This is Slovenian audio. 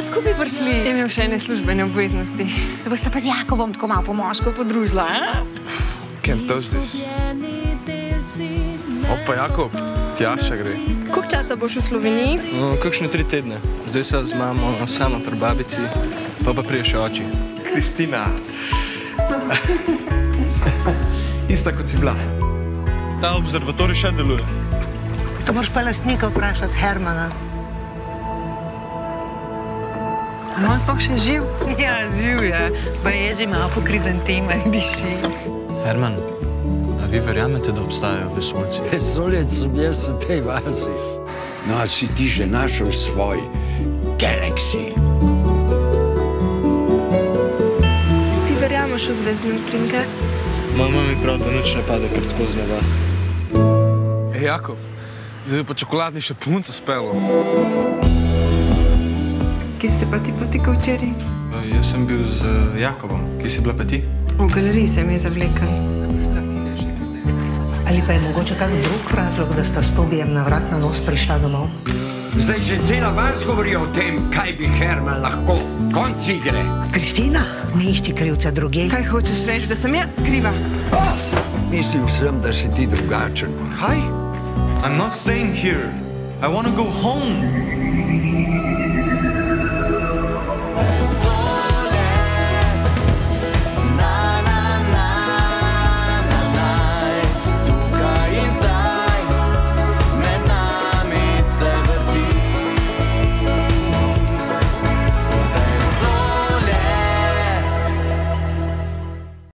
skupaj prišli. Imel še ene službene obveznosti. Se boste pa z Jakobom tako malo pomožko podružila, a? Can't touch this. Opa, Jakob, Tjaša gre. Koliko časa boš v Sloveniji? Kakšne 3 tedne. Zdaj se z mamo sama pri babici, pa prije še oči. Kristina. Ista kot si bila. Ta observatorij še deluje. To moraš pa lastnika vprašati, Hermana. On sploh še živ? Ja, živ je. Pa je že malo po krizantemah diši. Herman, a vi verjamete, da obstajajo vesoljci? Vesoljec sem jaz v tej vasi. No, a si ti že našel svoj galaksij? Ti verjameš v zvezdne utrinke? Mama mi prav, da nič ne pade kar tako z neba. Jakob, zdaj pa čokoladni še punca spelo. Kje ste pa ti potikal včeraj? Jaz sem bil z Jakobom. Kje si bila pa ti? V galeriji se mi je zavlekel. Ali pa je mogoče kak drug razlog, da sta s Tobijem na vrat na nos prišla domov? Zdaj že cela vas govori o tem, kaj bi Herman lahko. Konc igre. Kristina, ne išči krivca druge. Kaj hočeš reči, da sem jaz kriva? Mislil sem, da si ti drugačen. Kaj? I'm not staying here. I want to go home.